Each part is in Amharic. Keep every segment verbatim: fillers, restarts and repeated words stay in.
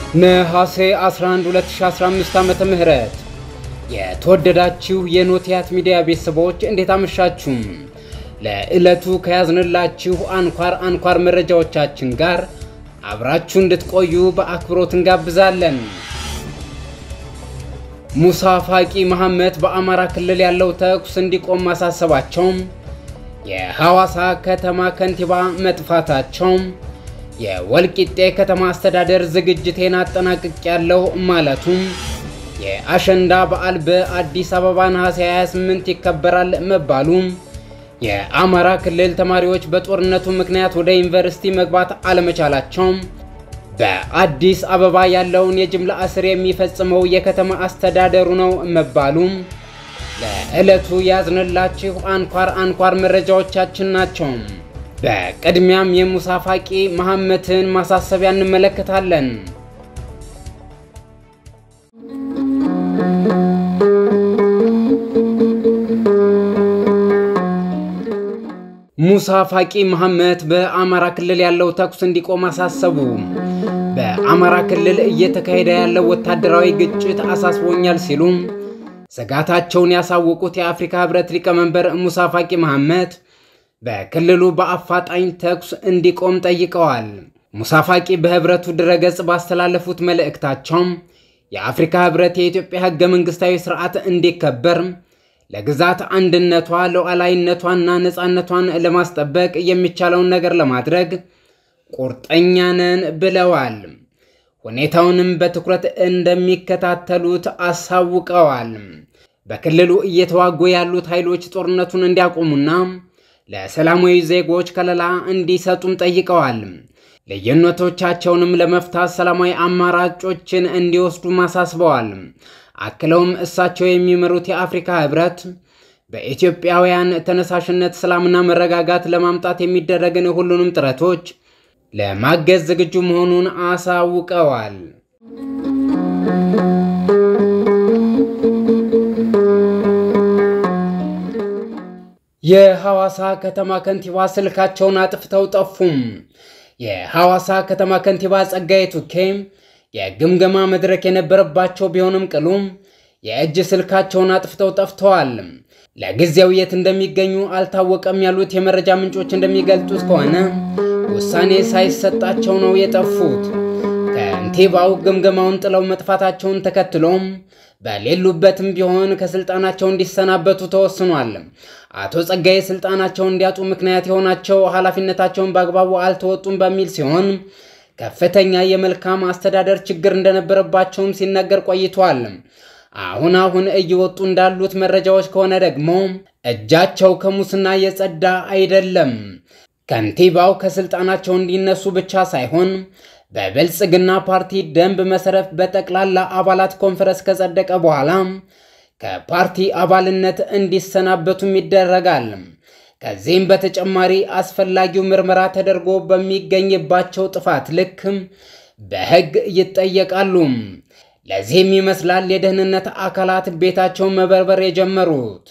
ነሐሴ አስራ አንድ ሁለት ሺህ አስራ አምስት ዓመተ ምህረት የተወደዳችሁ የኖቲያት ሚዲያ ቤተሰቦች እንዴት አመሻችሁ? ለዕለቱ ከያዝንላችሁ አንኳር አንኳር መረጃዎቻችን ጋር አብራችሁ እንድትቆዩ በአክብሮት እንጋብዛለን። ሙሳ ፋቂ መሐመድ በአማራ ክልል ያለው ተኩስ እንዲቆም ማሳሰባቸው፣ የሐዋሳ ከተማ ከንቲባ መጥፋታቸው፣ የወልቂጤ ከተማ አስተዳደር ዝግጅቴን አጠናቅቄያለሁ ማለቱም፣ የአሸንዳ በዓል በአዲስ አበባ ነሐሴ ሃያ ስምንት ይከበራል መባሉ፣ የአማራ ክልል ተማሪዎች በጦርነቱ ምክንያት ወደ ዩኒቨርሲቲ መግባት አለመቻላቸው፣ በአዲስ አበባ ያለውን የጅምላ እስር የሚፈጽመው የከተማ አስተዳደሩ ነው መባሉ ለዕለቱ ያዝንላችሁ አንኳር አንኳር መረጃዎቻችን ናቸው። በቅድሚያም የሙሳ ፋቂ መሐመድን ማሳሰቢያ እንመለከታለን። ሙሳ ፋቂ መሐመድ በአማራ ክልል ያለው ተኩስ እንዲቆም አሳሰቡ። በአማራ ክልል እየተካሄደ ያለው ወታደራዊ ግጭት አሳስቦኛል ሲሉ ስጋታቸውን ያሳወቁት የአፍሪካ ህብረት ሊቀመንበር ሙሳ ፋቂ መሐመድ በክልሉ በአፋጣኝ ተኩስ እንዲቆም ጠይቀዋል። ሙሳ ፋቂ በህብረቱ ድረገጽ ባስተላለፉት መልእክታቸው የአፍሪካ ህብረት የኢትዮጵያ ህገ መንግስታዊ ስርዓት እንዲከበር ለግዛት አንድነቷ ሉዓላዊነቷና ነፃነቷን ለማስጠበቅ የሚቻለውን ነገር ለማድረግ ቁርጠኛ ነን ብለዋል። ሁኔታውንም በትኩረት እንደሚከታተሉት አሳውቀዋል። በክልሉ እየተዋጉ ያሉት ኃይሎች ጦርነቱን እንዲያቆሙና ለሰላማዊ ዜጎች ከለላ እንዲሰጡም ጠይቀዋል። ልዩነቶቻቸውንም ለመፍታት ሰላማዊ አማራጮችን እንዲወስዱ ማሳስበዋል። አክለውም እሳቸው የሚመሩት የአፍሪካ ህብረት በኢትዮጵያውያን ተነሳሽነት ሰላምና መረጋጋት ለማምጣት የሚደረግን ሁሉንም ጥረቶች ለማገዝ ዝግጁ መሆኑን አሳውቀዋል። የሐዋሳ ከተማ ከንቲባ ስልካቸውን አጥፍተው ጠፉም። የሐዋሳ ከተማ ከንቲባ ጸጋዬ ቱኬ የግምገማ መድረክ የነበረባቸው ቢሆንም ቅሉ የእጅ ስልካቸውን አጥፍተው ጠፍተዋል። ለጊዜው የት እንደሚገኙ አልታወቀም ያሉት የመረጃ ምንጮች እንደሚገልጹት ከሆነ ውሳኔ ሳይሰጣቸው ነው የጠፉት። ከንቲባው ግምገማውን ጥለው መጥፋታቸውን ተከትሎም በሌሉበትም ቢሆን ከስልጣናቸው እንዲሰናበቱ ተወስኗል። አቶ ጸጋዬ ስልጣናቸውን እንዲያጡ ምክንያት የሆናቸው ኃላፊነታቸውን በአግባቡ አልተወጡም በሚል ሲሆን ከፍተኛ የመልካም አስተዳደር ችግር እንደነበረባቸውም ሲነገር ቆይቷል። አሁን አሁን እየወጡ እንዳሉት መረጃዎች ከሆነ ደግሞ እጃቸው ከሙስና የጸዳ አይደለም። ከንቲባው ከስልጣናቸው እንዲነሱ ብቻ ሳይሆን በብልጽግና ፓርቲ ደንብ መሰረት በጠቅላላ አባላት ኮንፈረንስ ከጸደቀ በኋላ ከፓርቲ አባልነት እንዲሰናበቱም ይደረጋል። ከዚህም በተጨማሪ አስፈላጊው ምርመራ ተደርጎ በሚገኝባቸው ጥፋት ልክ በሕግ ይጠየቃሉ። ለዚህም ይመስላል የደህንነት አካላት ቤታቸውን መበርበር የጀመሩት።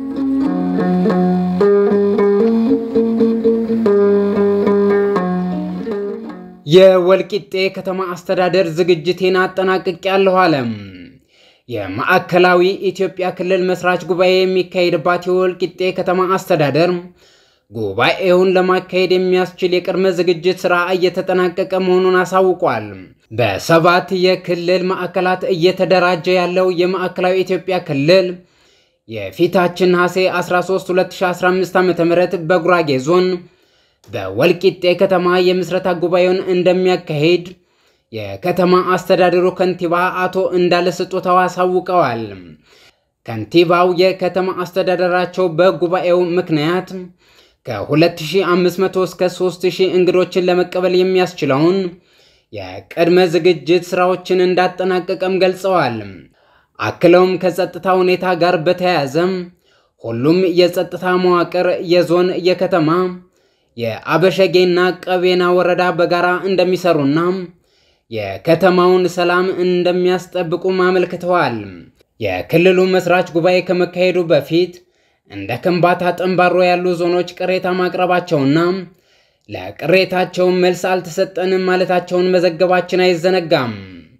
የወልቂጤ ከተማ አስተዳደር ዝግጅቴን አጠናቅቄያለሁ አለ። የማዕከላዊ ኢትዮጵያ ክልል መስራች ጉባኤ የሚካሄድባት የወልቂጤ ከተማ አስተዳደር ጉባኤውን ለማካሄድ የሚያስችል የቅድመ ዝግጅት ስራ እየተጠናቀቀ መሆኑን አሳውቋል። በሰባት የክልል ማዕከላት እየተደራጀ ያለው የማዕከላዊ ኢትዮጵያ ክልል የፊታችን ነሐሴ አስራ ሶስት ሁለት ሺህ አስራ አምስት ዓ.ም በጉራጌ ዞን በወልቂጤ ከተማ የምስረታ ጉባኤውን እንደሚያካሄድ የከተማ አስተዳደሩ ከንቲባ አቶ እንዳለ ስጦታው አሳውቀዋል። ከንቲባው የከተማ አስተዳደራቸው በጉባኤው ምክንያት ከ2500 እስከ ሶስት ሺህ እንግዶችን ለመቀበል የሚያስችለውን የቅድመ ዝግጅት ስራዎችን እንዳጠናቀቀም ገልጸዋል። አክለውም ከጸጥታ ሁኔታ ጋር በተያያዘ ሁሉም የጸጥታ መዋቅር የዞን የከተማ የአበሸጌና ቀቤና ወረዳ በጋራ እንደሚሰሩና የከተማውን ሰላም እንደሚያስጠብቁ ማመልክተዋል። የክልሉ መስራች ጉባኤ ከመካሄዱ በፊት እንደ ከምባታ ጠምባሮ ያሉ ዞኖች ቅሬታ ማቅረባቸውና ለቅሬታቸው መልስ አልተሰጠንም ማለታቸውን መዘገባችን አይዘነጋም።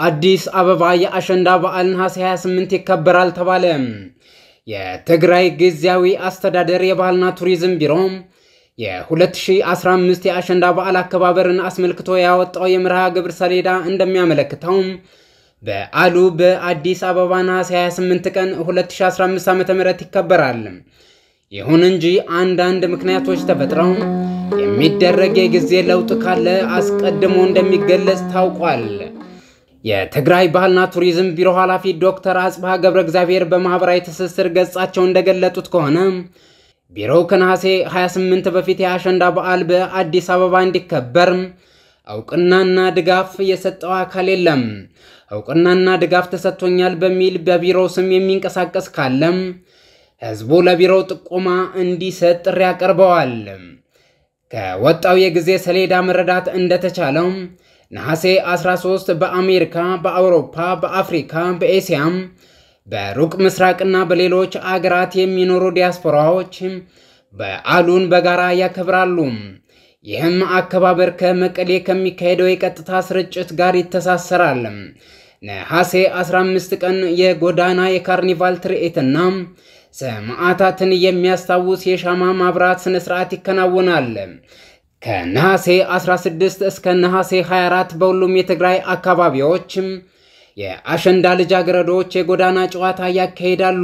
በአዲስ አበባ የአሸንዳ በዓል ነሐሴ ሃያ ስምንት ይከበራል ተባለ። የትግራይ ጊዜያዊ አስተዳደር የባህልና ቱሪዝም ቢሮ የ2015 የአሸንዳ በዓል አከባበርን አስመልክቶ ያወጣው የመርሃ ግብር ሰሌዳ እንደሚያመለክተው በዓሉ በአዲስ አበባ ነሐሴ ሃያ ስምንት ቀን ሁለት ሺህ አስራ አምስት ዓመተ ምህረት ይከበራል። ይሁን እንጂ አንዳንድ ምክንያቶች ተፈጥረው የሚደረግ የጊዜ ለውጥ ካለ አስቀድሞ እንደሚገለጽ ታውቋል። የትግራይ ባህልና ቱሪዝም ቢሮ ኃላፊ ዶክተር አጽባህ ገብረ እግዚአብሔር በማህበራዊ ትስስር ገጻቸው እንደገለጡት ከሆነ ቢሮው ከነሐሴ ሃያ ስምንት በፊት የአሸንዳ በዓል በአዲስ አበባ እንዲከበር አውቅናና ድጋፍ የሰጠው አካል የለም። አውቅናና ድጋፍ ተሰጥቶኛል በሚል በቢሮው ስም የሚንቀሳቀስ ካለም ህዝቡ ለቢሮው ጥቆማ እንዲሰጥ ጥሪ ያቀርበዋል። ከወጣው የጊዜ ሰሌዳ መረዳት እንደተቻለው ነሐሴ አስራ ሶስት በአሜሪካ፣ በአውሮፓ፣ በአፍሪካ፣ በኤሲያ፣ በሩቅ ምስራቅና በሌሎች አገራት የሚኖሩ ዲያስፖራዎች በዓሉን በጋራ ያከብራሉ። ይህም አከባበር ከመቀሌ ከሚካሄደው የቀጥታ ስርጭት ጋር ይተሳሰራል። ነሐሴ አስራ አምስት ቀን የጎዳና የካርኒቫል ትርኢትና ሰማዕታትን የሚያስታውስ የሻማ ማብራት ስነ ስርዓት ይከናወናል። ከነሐሴ አስራ ስድስት እስከ ነሐሴ ሃያ አራት በሁሉም የትግራይ አካባቢዎች የአሸንዳ ልጃገረዶች የጎዳና ጨዋታ ያካሂዳሉ።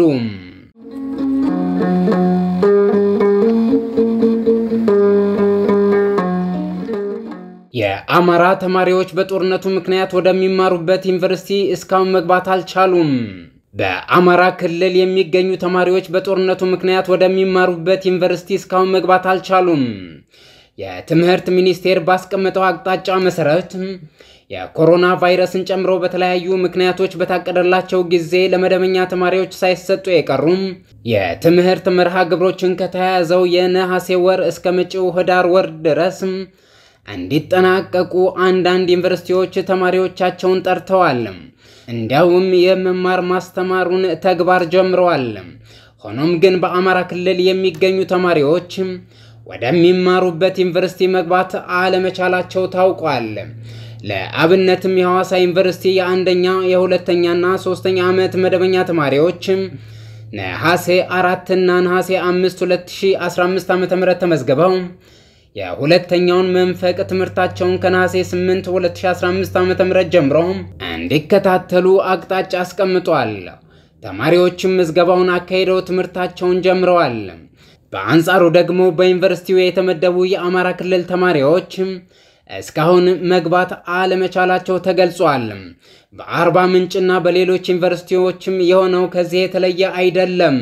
የአማራ ተማሪዎች በጦርነቱ ምክንያት ወደሚማሩበት ዩኒቨርሲቲ እስካሁን መግባት አልቻሉም። በአማራ ክልል የሚገኙ ተማሪዎች በጦርነቱ ምክንያት ወደሚማሩበት ዩኒቨርሲቲ እስካሁን መግባት አልቻሉም። የትምህርት ሚኒስቴር ባስቀመጠው አቅጣጫ መሰረት የኮሮና ቫይረስን ጨምሮ በተለያዩ ምክንያቶች በታቀደላቸው ጊዜ ለመደበኛ ተማሪዎች ሳይሰጡ የቀሩም የትምህርት መርሃ ግብሮችን ከተያዘው የነሐሴ ወር እስከ መጪው ህዳር ወር ድረስ እንዲጠናቀቁ አንዳንድ ዩኒቨርሲቲዎች ተማሪዎቻቸውን ጠርተዋል። እንዲያውም የመማር ማስተማሩን ተግባር ጀምረዋል። ሆኖም ግን በአማራ ክልል የሚገኙ ተማሪዎች ወደሚማሩበት ዩኒቨርሲቲ መግባት አለመቻላቸው ታውቋል። ለአብነትም የሐዋሳ ዩኒቨርሲቲ የአንደኛ የሁለተኛና ሶስተኛ ዓመት መደበኛ ተማሪዎች ነሐሴ አራት እና ነሐሴ አምስት ሁለት ሺህ አስራ አምስት ዓመተ ምህረት ተመዝግበው የሁለተኛውን መንፈቅ ትምህርታቸውን ከነሐሴ ስምንት ሁለት ሺህ አስራ አምስት ዓመተ ምህረት ጀምሮ እንዲከታተሉ አቅጣጫ አስቀምጧል። ተማሪዎችም ምዝገባውን አካሂደው ትምህርታቸውን ጀምረዋል። በአንጻሩ ደግሞ በዩኒቨርሲቲው የተመደቡ የአማራ ክልል ተማሪዎች እስካሁን መግባት አለመቻላቸው ተገልጿል። በአርባ ምንጭና በሌሎች ዩኒቨርሲቲዎችም የሆነው ከዚህ የተለየ አይደለም።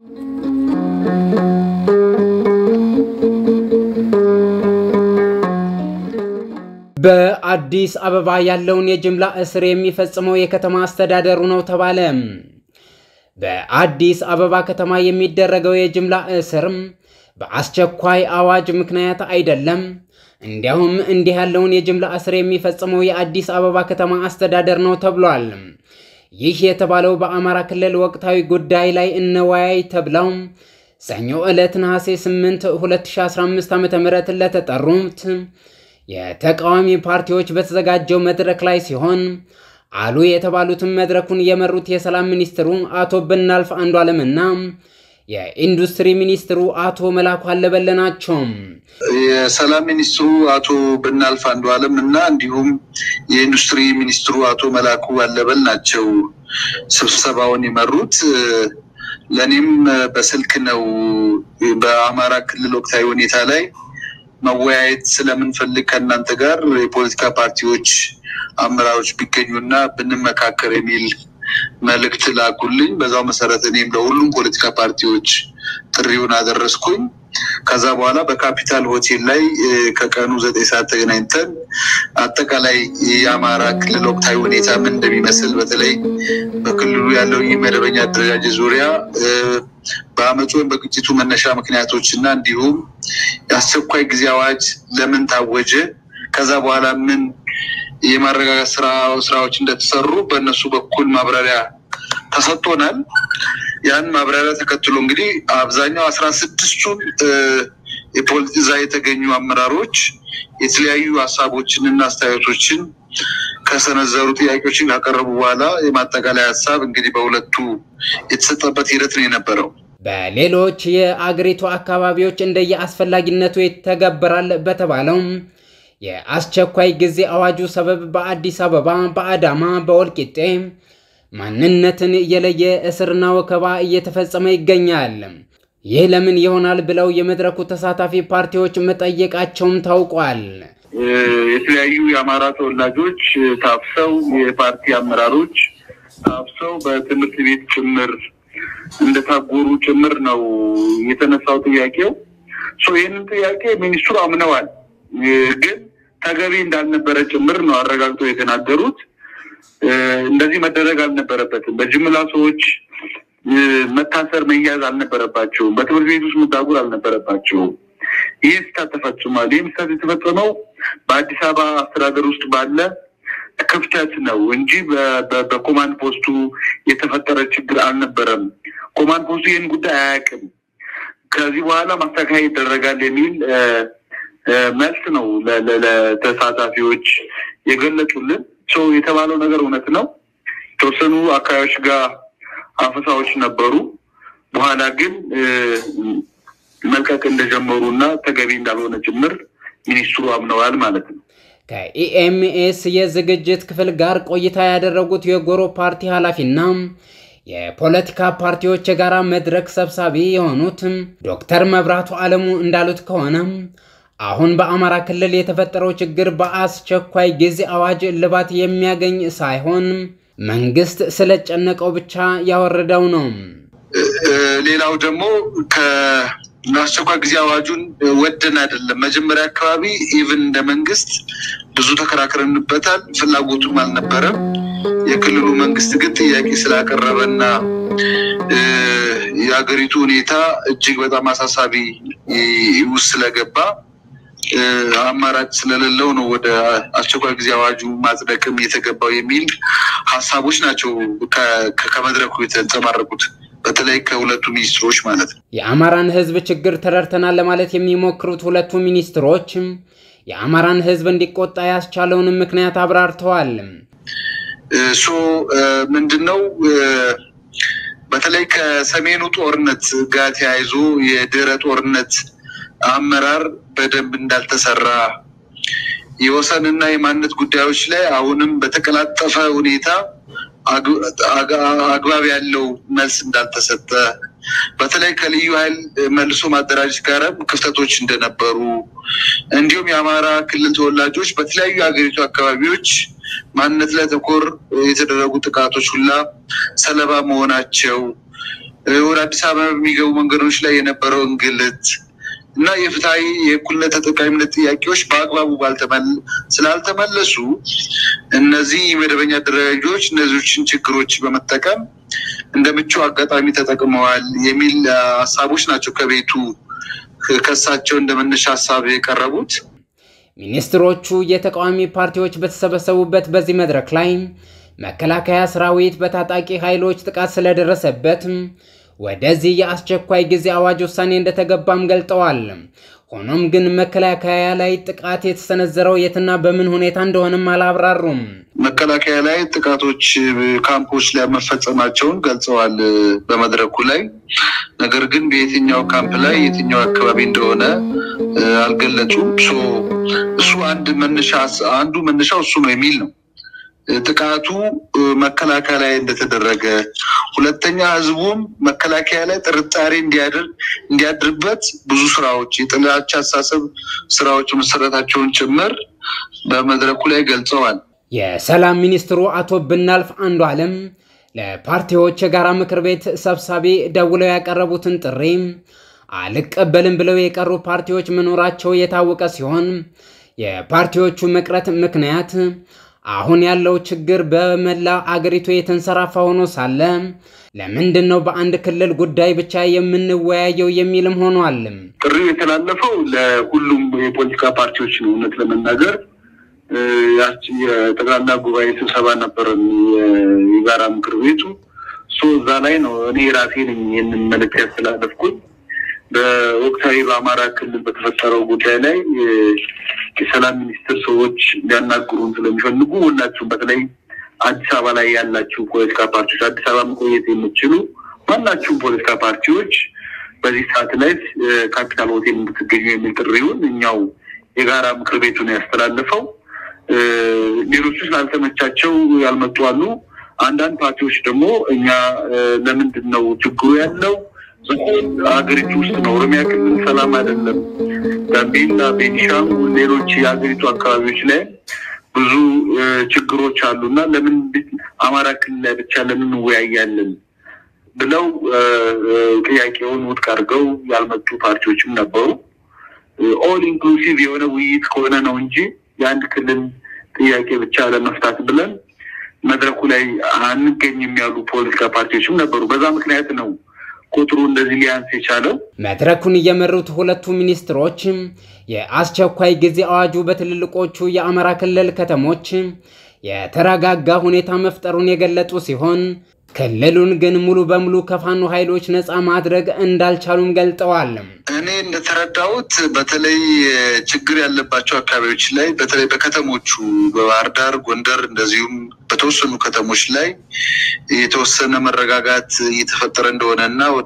በአዲስ አበባ ያለውን የጅምላ እስር የሚፈጽመው የከተማ አስተዳደሩ ነው ተባለ። በአዲስ አበባ ከተማ የሚደረገው የጅምላ እስር በአስቸኳይ አዋጅ ምክንያት አይደለም። እንዲያውም እንዲህ ያለውን የጅምላ እስር የሚፈጽመው የአዲስ አበባ ከተማ አስተዳደር ነው ተብሏል። ይህ የተባለው በአማራ ክልል ወቅታዊ ጉዳይ ላይ እንወያይ ተብለው ሰኞ ዕለት ነሐሴ ስምንት ሁለት ሺህ አስራ አምስት ዓመተ ምህረት ለተጠሩት የተቃዋሚ ፓርቲዎች በተዘጋጀው መድረክ ላይ ሲሆን አሉ የተባሉትን መድረኩን የመሩት የሰላም ሚኒስትሩ አቶ ብናልፍ አንዱዓለምና የኢንዱስትሪ ሚኒስትሩ አቶ መላኩ አለበል ናቸው። የሰላም ሚኒስትሩ አቶ ብናልፍ አንዱዓለም እና እንዲሁም የኢንዱስትሪ ሚኒስትሩ አቶ መላኩ አለበል ናቸው ስብሰባውን የመሩት። ለኔም በስልክ ነው በአማራ ክልል ወቅታዊ ሁኔታ ላይ መወያየት ስለምንፈልግ ከእናንተ ጋር የፖለቲካ ፓርቲዎች አመራሮች ቢገኙና ብንመካከር የሚል መልእክት ላኩልኝ። በዛው መሰረት እኔም ለሁሉም ፖለቲካ ፓርቲዎች ጥሪውን አደረስኩኝ። ከዛ በኋላ በካፒታል ሆቴል ላይ ከቀኑ ዘጠኝ ሰዓት ተገናኝተን አጠቃላይ የአማራ ክልል ወቅታዊ ሁኔታ ምን እንደሚመስል በተለይ በክልሉ ያለው የመደበኛ አደረጃጀት ዙሪያ በአመፁ በግጭቱ መነሻ ምክንያቶችና እንዲሁም የአስቸኳይ ጊዜ አዋጅ ለምን ታወጀ፣ ከዛ በኋላ ምን የማረጋጋት ስራዎች እንደተሰሩ በእነሱ በኩል ማብራሪያ ተሰጥቶናል። ያን ማብራሪያ ተከትሎ እንግዲህ አብዛኛው አስራ ስድስቱ የፖለቲካ የተገኙ አመራሮች የተለያዩ ሐሳቦችንና አስተያየቶችን ከሰነዘሩ ጥያቄዎችን ካቀረቡ በኋላ የማጠቃለያ ሐሳብ እንግዲህ በሁለቱ የተሰጠበት ሂደት ነው የነበረው። በሌሎች የአገሪቱ አካባቢዎች እንደየአስፈላጊነቱ የተገበራል በተባለው የአስቸኳይ ጊዜ አዋጁ ሰበብ በአዲስ አበባ፣ በአዳማ፣ በወልቂጤ ማንነትን የለየ እስርና ወከባ እየተፈጸመ ይገኛል። ይህ ለምን ይሆናል ብለው የመድረኩ ተሳታፊ ፓርቲዎች መጠየቃቸውም ታውቋል። የተለያዩ የአማራ ተወላጆች ታፍሰው የፓርቲ አመራሮች ታፍሰው በትምህርት ቤት ጭምር እንደታጎሩ ጭምር ነው የተነሳው ጥያቄው። ሶ ይሄንን ጥያቄ ሚኒስትሩ አምነዋል፣ ግን ተገቢ እንዳልነበረ ጭምር ነው አረጋግጠው የተናገሩት። እንደዚህ መደረግ አልነበረበትም። በጅምላ ሰዎች መታሰር መያዝ አልነበረባቸውም። በትምህርት ቤት ውስጥ መታጎር አልነበረባቸውም። ይህ ስህተት ተፈጽሟል። ይህ ስህተት የተፈጸመው በአዲስ አበባ አስተዳደር ውስጥ ባለ ክፍተት ነው እንጂ በኮማንድ ፖስቱ የተፈጠረ ችግር አልነበረም። ኮማንድ ፖስቱ ይህን ጉዳይ አያውቅም። ከዚህ በኋላ ማስተካከያ ይደረጋል የሚል መልስ ነው ለተሳታፊዎች የገለጹልን። ሰው የተባለው ነገር እውነት ነው። ተወሰኑ አካባቢዎች ጋር አፈሳዎች ነበሩ። በኋላ ግን መልቀቅ እንደጀመሩና ተገቢ እንዳልሆነ ጭምር ሚኒስትሩ አምነዋል ማለት ነው። ከኢኤምኤስ የዝግጅት ክፍል ጋር ቆይታ ያደረጉት የጎሮ ፓርቲ ኃላፊና የፖለቲካ ፓርቲዎች የጋራ መድረክ ሰብሳቢ የሆኑት ዶክተር መብራቱ አለሙ እንዳሉት ከሆነ አሁን በአማራ ክልል የተፈጠረው ችግር በአስቸኳይ ጊዜ አዋጅ እልባት የሚያገኝ ሳይሆን መንግስት ስለጨነቀው ብቻ ያወረደው ነው። ሌላው ደግሞ ከአስቸኳይ ጊዜ አዋጁን ወደን አይደለም። መጀመሪያ አካባቢ ኢቭን እንደ መንግስት ብዙ ተከራክረንበታል፣ ፍላጎቱም አልነበረም። የክልሉ መንግስት ግን ጥያቄ ስላቀረበና የሀገሪቱ ሁኔታ እጅግ በጣም አሳሳቢ ውስጥ ስለገባ አማራጭ ስለሌለው ነው ወደ አስቸኳይ ጊዜ አዋጁ ማጽደቅም የተገባው የሚል ሀሳቦች ናቸው ከመድረኩ የተንጸባረቁት፣ በተለይ ከሁለቱ ሚኒስትሮች ማለት ነው። የአማራን ህዝብ ችግር ተረድተናል ለማለት የሚሞክሩት ሁለቱ ሚኒስትሮች የአማራን ህዝብ እንዲቆጣ ያስቻለውን ምክንያት አብራርተዋል። ሶ ምንድነው በተለይ ከሰሜኑ ጦርነት ጋር ተያይዞ የድህረ ጦርነት አመራር በደንብ እንዳልተሰራ፣ የወሰንና የማንነት ጉዳዮች ላይ አሁንም በተቀላጠፈ ሁኔታ አግባብ ያለው መልስ እንዳልተሰጠ፣ በተለይ ከልዩ ኃይል መልሶ ማደራጀት ጋርም ክፍተቶች እንደነበሩ፣ እንዲሁም የአማራ ክልል ተወላጆች በተለያዩ የሀገሪቱ አካባቢዎች ማንነት ላይ ተኮር የተደረጉ ጥቃቶች ሁላ ሰለባ መሆናቸው፣ ወደ አዲስ አበባ የሚገቡ መንገዶች ላይ የነበረው እንግልት እና የፍትሃዊ የእኩልነት ተጠቃሚነት ጥያቄዎች በአግባቡ ስላልተመለሱ እነዚህ መደበኛ አደረጃጆች እነዚህን ችግሮች በመጠቀም እንደምቹ አጋጣሚ ተጠቅመዋል የሚል ሀሳቦች ናቸው ከቤቱ ከሳቸው እንደመነሻ ሀሳብ የቀረቡት። ሚኒስትሮቹ የተቃዋሚ ፓርቲዎች በተሰበሰቡበት በዚህ መድረክ ላይ መከላከያ ሰራዊት በታጣቂ ኃይሎች ጥቃት ስለደረሰበት ወደዚህ የአስቸኳይ ጊዜ አዋጅ ውሳኔ እንደተገባም ገልጠዋል። ሆኖም ግን መከላከያ ላይ ጥቃት የተሰነዘረው የትና በምን ሁኔታ እንደሆነም አላብራሩም። መከላከያ ላይ ጥቃቶች ካምፖች ላይ መፈጸማቸውን ገልጸዋል በመድረኩ ላይ። ነገር ግን በየትኛው ካምፕ ላይ የትኛው አካባቢ እንደሆነ አልገለጹም። ሶ እሱ አንድ መነሻ አንዱ መነሻው እሱ ነው የሚል ነው። ጥቃቱ መከላከያ ላይ እንደተደረገ፣ ሁለተኛ ህዝቡም መከላከያ ላይ ጥርጣሬ እንዲያድር እንዲያድርበት ብዙ ስራዎች የጥላቻ አሳሰብ ስራዎች መሰረታቸውን ጭምር በመድረኩ ላይ ገልጸዋል። የሰላም ሚኒስትሩ አቶ ብናልፍ አንዱዓለም ለፓርቲዎች የጋራ ምክር ቤት ሰብሳቢ ደውለው ያቀረቡትን ጥሪ አልቀበልም ብለው የቀሩ ፓርቲዎች መኖራቸው የታወቀ ሲሆን የፓርቲዎቹ መቅረት ምክንያት አሁን ያለው ችግር በመላ አገሪቱ የተንሰራፋ ሆኖ ሳለ ለምንድነው በአንድ ክልል ጉዳይ ብቻ የምንወያየው የሚልም ሆኗል። ጥሪው የተላለፈው ለሁሉም የፖለቲካ ፓርቲዎች ነው። እውነት ለመናገር ያቺ የጠቅላላ ጉባኤ ስብሰባ ነበር የጋራ ምክር ቤቱ። ሶ እዛ ላይ ነው እኔ ራሴ ነኝ ይሄንን መልእክት ያስተላለፍኩት። በወቅታዊ በአማራ ክልል በተፈጠረው ጉዳይ ላይ የሰላም ሚኒስትር ሰዎች ሊያናግሩን ስለሚፈልጉ ሁላችሁም በተለይ አዲስ አበባ ላይ ያላችሁ ፖለቲካ ፓርቲዎች አዲስ አበባ መቆየት የምትችሉ ማናችሁም ፖለቲካ ፓርቲዎች በዚህ ሰዓት ላይ ካፒታል ሆቴል እንድትገኙ የሚል ጥሪውን እኛው የጋራ ምክር ቤቱን ያስተላልፈው ሌሎቹ ስላልተመቻቸው ያልመጡ አሉ አንዳንድ ፓርቲዎች ደግሞ እኛ ለምንድነው ችግሩ ያለው አገሪቱ ውስጥ ነው ኦሮሚያ ክልል ሰላም አይደለም ጋምቤላ ቤኒሻንጉል ሌሎች የአገሪቱ አካባቢዎች ላይ ብዙ ችግሮች አሉና ለምን አማራ ክልል ላይ ብቻ ለምን ወያያለን ብለው ጥያቄውን ውድቅ አድርገው ያልመጡ ፓርቲዎችም ነበሩ ኦል ኢንክሉሲቭ የሆነ ውይይት ከሆነ ነው እንጂ የአንድ ክልል ጥያቄ ብቻ ለመፍታት ብለን መድረኩ ላይ አንገኝም ያሉ ፖለቲካ ፓርቲዎችም ነበሩ በዛ ምክንያት ነው ቁጥሩ እንደዚህ ሊያንስ የቻለው መድረኩን እየመሩት ሁለቱ ሚኒስትሮች የአስቸኳይ ጊዜ አዋጁ በትልልቆቹ የአማራ ክልል ከተሞች የተረጋጋ ሁኔታ መፍጠሩን የገለጹ ሲሆን ክልሉን ግን ሙሉ በሙሉ ከፋኖ ኃይሎች ነፃ ማድረግ እንዳልቻሉም ገልጠዋል እኔ እንደተረዳሁት በተለይ ችግር ያለባቸው አካባቢዎች ላይ በተለይ በከተሞቹ በባህር ዳር ጎንደር እንደዚሁም በተወሰኑ ከተሞች ላይ የተወሰነ መረጋጋት እየተፈጠረ እንደሆነና ወደ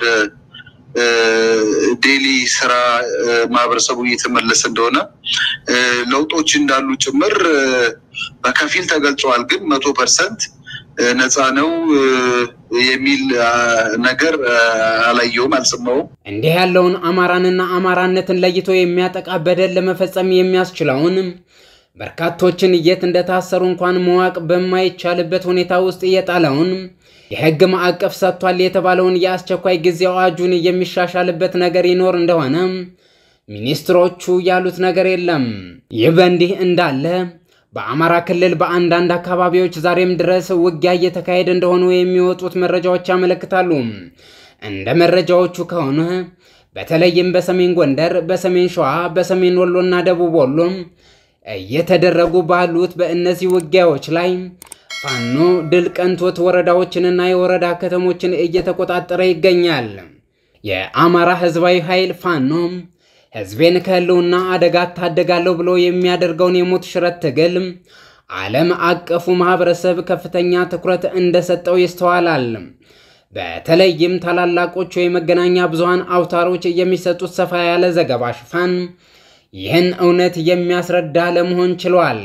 ዴሊ ስራ ማህበረሰቡ እየተመለሰ እንደሆነ ለውጦች እንዳሉ ጭምር በከፊል ተገልጿል ግን መቶ ፐርሰንት ነፃ ነው የሚል ነገር አላየውም አልሰማውም እንዲህ ያለውን አማራንና አማራነትን ለይቶ የሚያጠቃ በደል ለመፈጸም የሚያስችለውን በርካቶችን የት እንደታሰሩ እንኳን መዋቅ በማይቻልበት ሁኔታ ውስጥ የጣለውን የህግ ማዕቀፍ ሰጥቷል የተባለውን የአስቸኳይ ጊዜ አዋጁን የሚሻሻልበት ነገር ይኖር እንደሆነ ሚኒስትሮቹ ያሉት ነገር የለም ይህ በእንዲህ እንዳለ በአማራ ክልል በአንዳንድ አካባቢዎች ዛሬም ድረስ ውጊያ እየተካሄደ እንደሆኑ የሚወጡት መረጃዎች ያመለክታሉ እንደ መረጃዎቹ ከሆነ በተለይም በሰሜን ጎንደር በሰሜን ሸዋ በሰሜን ወሎና ደቡብ ወሎ እየተደረጉ ባሉት በእነዚህ ውጊያዎች ላይ ፋኖ ድል ቀንቶት ወረዳዎችንና የወረዳ ከተሞችን እየተቆጣጠረ ይገኛል የአማራ ህዝባዊ ኃይል ፋኖ ህዝቤን ከህልውና አደጋ ታደጋለሁ ብሎ የሚያደርገውን የሞት ሽረት ትግል ዓለም አቀፉ ማህበረሰብ ከፍተኛ ትኩረት እንደሰጠው ይስተዋላል በተለይም ታላላቆቹ የመገናኛ ብዙሃን አውታሮች የሚሰጡት ሰፋ ያለ ዘገባ ሽፋን ይህን እውነት የሚያስረዳ ለመሆን ችሏል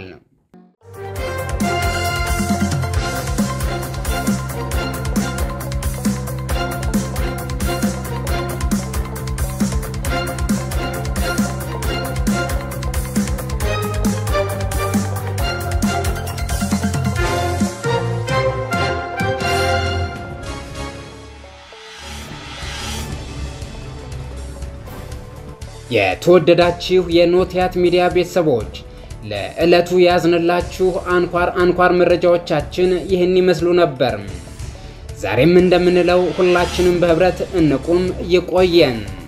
የተወደዳችሁ የኖቲያት ሚዲያ ቤተሰቦች ለዕለቱ ያዝንላችሁ አንኳር አንኳር መረጃዎቻችን ይህን ይመስሉ ነበር ዛሬም እንደምንለው ሁላችንም በህብረት እንቁም ይቆየን